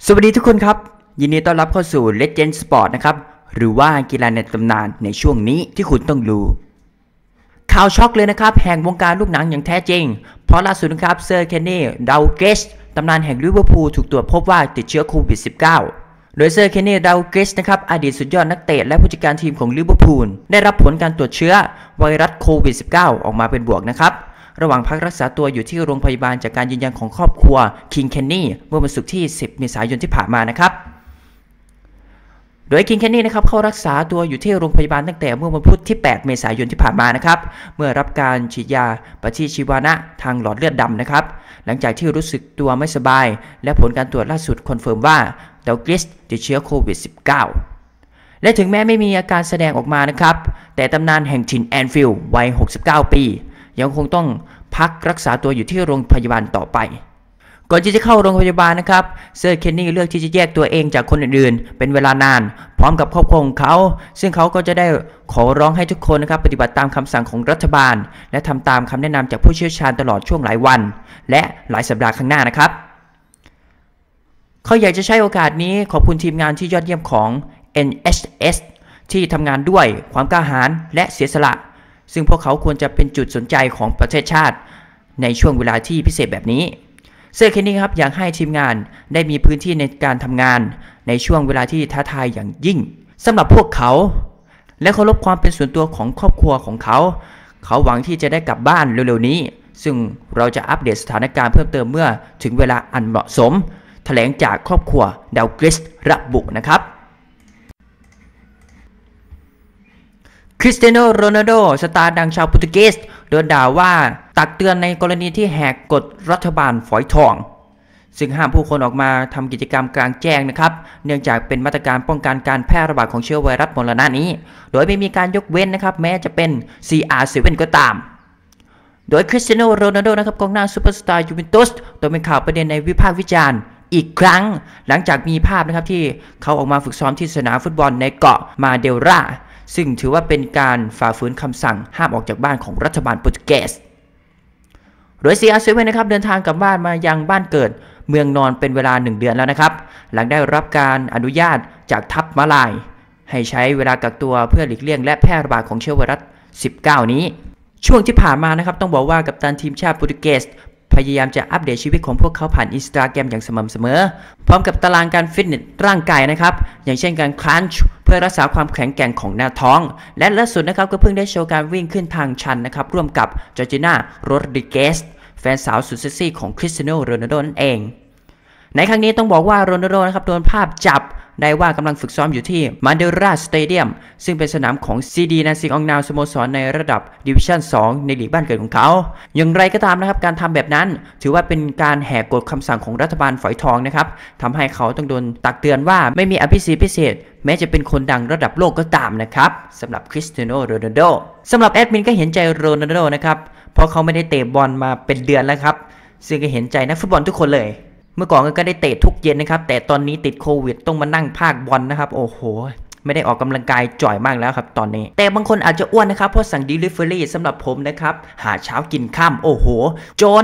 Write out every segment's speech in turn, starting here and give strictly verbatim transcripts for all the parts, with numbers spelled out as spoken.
สวัสดีทุกคนครับยินดีต้อนรับเข้าสู่ Legend Sport นะครับหรือว่ากีฬาในตำนานในช่วงนี้ที่คุณต้องรู้ข่าวช็อกเลยนะครับแห่งวงการลูกหนังอย่างแท้จริงเพราะล่าสุดนะครับเซอร์เคนนี่ดาวเกสตำนานแห่งลิเวอร์พูลถูกตรวจพบว่าติดเชื้อโควิด สิบเก้า โดยเซอร์เคนนี่ดาวเกสนะครับอดีตสุดยอดนักเตะและผู้จัดการทีมของลิเวอร์พูลได้รับผลการตรวจเชื้อไวรัสโควิด สิบเก้า ออกมาเป็นบวกนะครับระหว่างพักรักษาตัวอยู่ที่โรงพยาบาลจากการยืนยันของครอบครัวคิงเคนนี่เมื่อวันศุกร์ที่สิบเมษายนที่ผ่านมานะครับโดยคิงเคนนี่นะครับเข้ารักษาตัวอยู่ที่โรงพยาบาลตั้งแต่เมื่อวันพุธที่แปดเมษายนที่ผ่านมานะครับเมื่อรับการฉีดยาปฏิชีวนะทางหลอดเลือดดำนะครับหลังจากที่รู้สึกตัวไม่สบายและผลการตรวจล่าสุดคอนเฟิร์มว่าดาวกริสติดเชื้อโควิด สิบเก้า และถึงแม้ไม่มีอาการแสดงออกมานะครับแต่ตำนานแห่งถิ่นแอนฟิลด์วัยหกสิบเก้าปียังคงต้องพักรักษาตัวอยู่ที่โรงพยาบาลต่อไปก่อนที่จะเข้าโรงพยาบาลนะครับเซอร์เคนนี่เลือกที่จะแยกตัวเองจากคนอื่นๆเป็นเวลานานพร้อมกับครอบครัวของเขาซึ่งเขาก็จะได้ขอร้องให้ทุกคนนะครับปฏิบัติตามคำสั่งของรัฐบาลและทำตามคำแนะนำจากผู้เชี่ยวชาญตลอดช่วงหลายวันและหลายสัปดาห์ข้างหน้านะครับเขาอยากจะใช้โอกาสนี้ขอบคุณทีมงานที่ยอดเยี่ยมของ เอ็น เอช เอส ที่ทำงานด้วยความกล้าหาญและเสียสละซึ่งพวกเขาควรจะเป็นจุดสนใจของประเทศชาติในช่วงเวลาที่พิเศษแบบนี้เซอร์เคนนี่ครับอยากให้ทีมงานได้มีพื้นที่ในการทำงานในช่วงเวลาที่ท้าทายอย่างยิ่งสำหรับพวกเขาและเคารพความเป็นส่วนตัวของครอบครัวของเขาเขาหวังที่จะได้กลับบ้านเร็วๆนี้ซึ่งเราจะอัปเดตสถานการณ์เพิ่มเติมเมื่อถึงเวลาอันเหมาะสมแถลงจากครอบครัวดาวกริสระบุนะครับคริสเตียโนโรนัลโดสตาร์ดังชาวโปรตุเกสโดนด่าว่าตักเตือนในกรณีที่แหกกฎรัฐบาลฝอยทองซึ่งห้ามผู้คนออกมาทำกิจกรรมกลางแจ้งนะครับเนื่องจากเป็นมาตรการป้องกันการแพร่ระบาดของเชื้อไวรัสมรณะนี้โดยไม่มีการยกเว้นนะครับแม้จะเป็น ซี อาร์ เซเว่น ก็ตามโดยคริสเตียโนโรนัลโดนะครับกองหน้าซูเปอร์สตาร์ยูเวนตุสตกเป็นข่าวประเด็นในวิพากษ์วิจารณ์อีกครั้งหลังจากมีภาพนะครับที่เขาออกมาฝึกซ้อมที่สนามฟุตบอลในเกาะมาเดราซึ่งถือว่าเป็นการฝ่าฝืนคำสั่งห้ามออกจากบ้านของรัฐบาลโปรตุเกสโดย ซี อาร์ เซเว่น นะครับเดินทางกลับบ้านมายังบ้านเกิดเมืองนอนเป็นเวลาหนึ่งเดือนแล้วนะครับหลังได้รับการอนุญาตจากทัพมาลายให้ใช้เวลากักตัวเพื่อหลีกเลี่ยงและแพร่ระบาดของเชื้อไวรัส สิบเก้า นี้ช่วงที่ผ่านมานะครับต้องบอกว่ากัปตันทีมชาติโปรตุเกสพยายามจะอัปเดตชีวิตของพวกเขาผ่านอินสตาแกรมอย่างสม่ำเสมอพร้อมกับตารางการฟิตเนสร่างกายนะครับอย่างเช่นการคลันช์เพื่อรักษาความแข็งแกร่งของหน้าท้องและล่าสุดนะครับก็เพิ่งได้โชว์การวิ่งขึ้นทางชันนะครับร่วมกับจอร์จิน่าโรดริเกสแฟนสาวสุดเซ็กซี่ของคริสเตียโนโรนัลโดนั่นเองในครั้งนี้ต้องบอกว่าโรนัลโดนะครับโดนภาพจับได้ว่ากำลังฝึกซ้อมอยู่ที่มาเดราสเตเดียมซึ่งเป็นสนามของซีดีนาซิงอองนาวสโมสรในระดับดิวิชั่นสองในลีกบ้านเกิดของเขาอย่างไรก็ตามนะครับการทำแบบนั้นถือว่าเป็นการแหกกฎคำสั่งของรัฐบาลฝอยทองนะครับทำให้เขาต้องโดนตักเตือนว่าไม่มีอภิสิทธิ์พิเศษแม้จะเป็นคนดังระดับโลกก็ตามนะครับสำหรับคริสเตียโนโรนัลโดสำหรับแอดมินก็เห็นใจโรนัลโดนะครับเพราะเขาไม่ได้เตะบอลมาเป็นเดือนแล้วครับซึ่งก็เห็นใจนักฟุตบอลทุกคนเลยเมื่อก่อนก็ได้เตะทุกเย็นนะครับแต่ตอนนี้ติดโควิดต้องมานั่งพากบอลนะครับโอ้โหไม่ได้ออกกำลังกายจ่อยมากแล้วครับตอนนี้แต่บางคนอาจจะอ้วนนะครับเพราะสั่ง Delivery สำหรับผมนะครับหาเช้ากินค่ำโอ้โหจน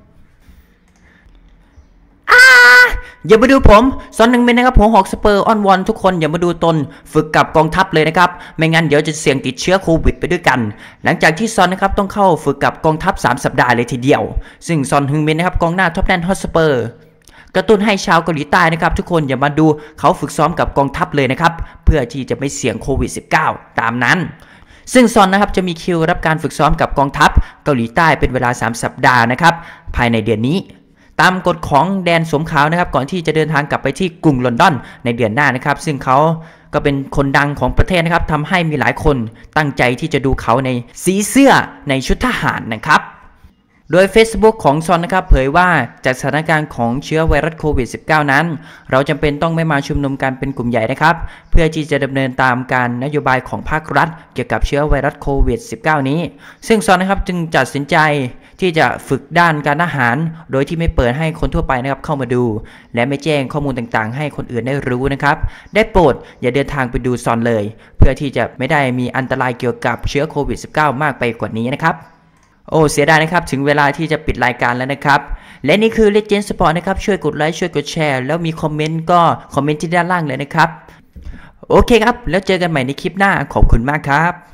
อ่าอย่ามาดูผมซอนหนึ่งเมนนะครับหัวหอกสเปอร์อ้อนวอนทุกคนอย่ามาดูตนฝึกกับกองทัพเลยนะครับไม่งั้นเดี๋ยวจะเสี่ยงติดเชื้อโควิดไปด้วยกันหลังจากที่ซอนนะครับต้องเข้าฝึกกับกองทัพสามสัปดาห์เลยทีเดียวซึ่งซอนฮึงเมนนะครับกองหน้าท็อปแลนด์ฮอตสเปอร์กระตุ้นให้ชาวเกาหลีใต้นะครับทุกคนอย่ามาดูเขาฝึกซ้อมกับกองทัพเลยนะครับเพื่อที่จะไม่เสี่ยงโควิด สิบเก้า ตามนั้นซึ่งซอนนะครับจะมีคิวรับการฝึกซ้อมกับกองทัพเกาหลีใต้เป็นเวลาสามสัปดาห์นะครับภายในเดือนนี้ตามกฎของแดนสวมขาวนะครับก่อนที่จะเดินทางกลับไปที่กรุงลอนดอนในเดือนหน้านะครับซึ่งเขาก็เป็นคนดังของประเทศนะครับทำให้มีหลายคนตั้งใจที่จะดูเขาในสีเสื้อในชุดทหารนะครับโดย Facebook ของซอนนะครับเผยว่าจากสถานการณ์ของเชื้อไวรัสโควิด สิบเก้า นั้นเราจำเป็นต้องไม่มาชุมนุมกันเป็นกลุ่มใหญ่นะครับเพื่อที่จะดำเนินตามการนโยบายของภาครัฐเกี่ยวกับเชื้อไวรัสโควิด สิบเก้า นี้ซึ่งซอนนะครับจึงตัดสินใจที่จะฝึกด้านการทหารโดยที่ไม่เปิดให้คนทั่วไปนะครับเข้ามาดูและไม่แจ้งข้อมูลต่างๆให้คนอื่นได้รู้นะครับได้โปรดอย่าเดินทางไปดูซอนเลยเพื่อที่จะไม่ได้มีอันตรายเกี่ยวกับเชื้อโควิด สิบเก้า มากไปกว่านี้นะครับ โอ้เสียดายนะครับถึงเวลาที่จะปิดรายการแล้วนะครับและนี่คือ Legend Sport นะครับช่วยกดไลค์ช่วยกดแชร์แล้วมีคอมเมนต์ก็คอมเมนต์ที่ด้านล่างเลยนะครับโอเคครับแล้วเจอกันใหม่ในคลิปหน้าขอบคุณมากครับ